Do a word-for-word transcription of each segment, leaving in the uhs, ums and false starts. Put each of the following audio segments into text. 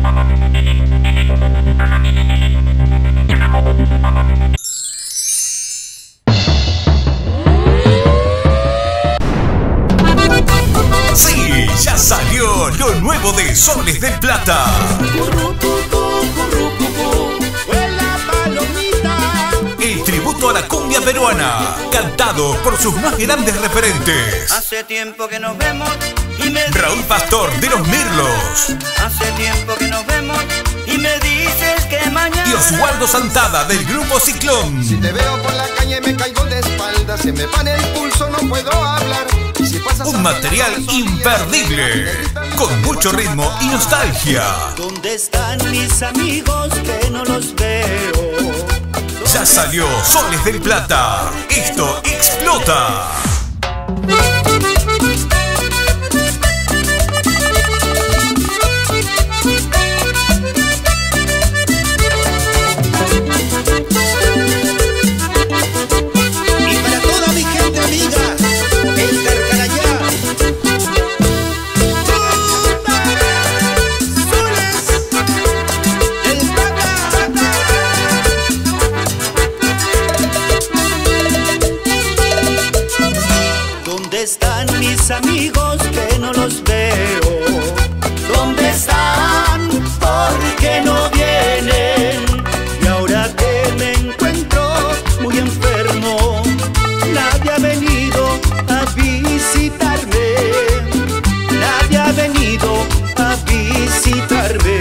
Sí, ya salió lo nuevo de Soles del Plata. El tributo a la cumbia peruana, cantado por sus más grandes referentes. Hace tiempo que nos vemos y me Raúl Pastor de los Mirlos. Hace tiempo que nos vemos y me dices que mañana. Y Oswaldo Santada del grupo Ciclón. Si te veo por la calle me caigo de espalda, se me pane el pulso, no puedo hablar. Y si pasas Un material imperdible, con mucho ritmo y nostalgia. ¿Dónde están mis amigos que no los veo? Ya salió Soles del Plata. Esto explota. Y para toda mi gente amiga, el Carcarayá. Soles del Plata. ¿Dónde están mis amigos que no los veo? ¿Dónde están? ¿Por qué no vienen? Y ahora que me encuentro muy enfermo, nadie ha venido a visitarme. Nadie ha venido a visitarme.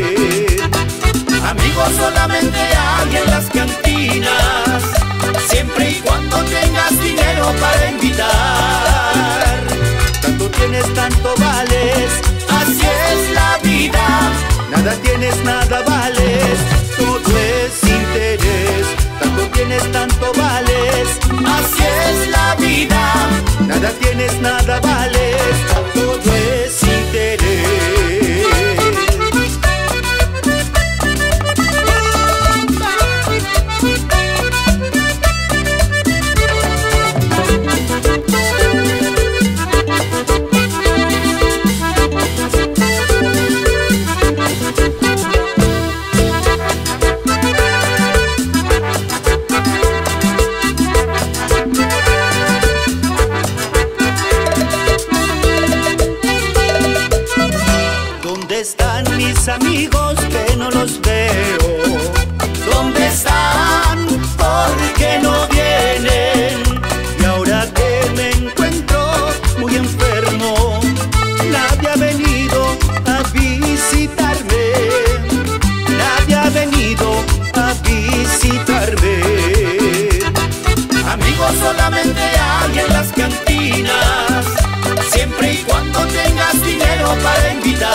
Amigos solamente hay en las cantinas, siempre y cuando tengas dinero para invitar. Tanto tienes, tanto vales, así es la vida. Nada tienes, nada vales, todo es interés. Tanto tienes, tanto vales, así es la vida. Nada tienes, nada vales, todo es interés. ¿Dónde están mis amigos que no los veo? ¿Dónde están? ¿Por qué no vienen? Y ahora que me encuentro muy enfermo, nadie ha venido a visitarme. Nadie ha venido a visitarme. Amigos solamente hay en las cantinas, siempre y cuando tengas dinero para invitar.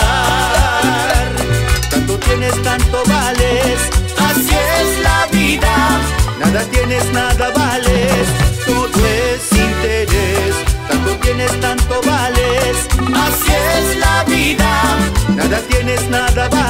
Tanto tienes, tanto vales, así es la vida. Nada tienes, nada vales, todo es interés. Tanto tienes, tanto vales, así es la vida. Nada tienes, nada vales.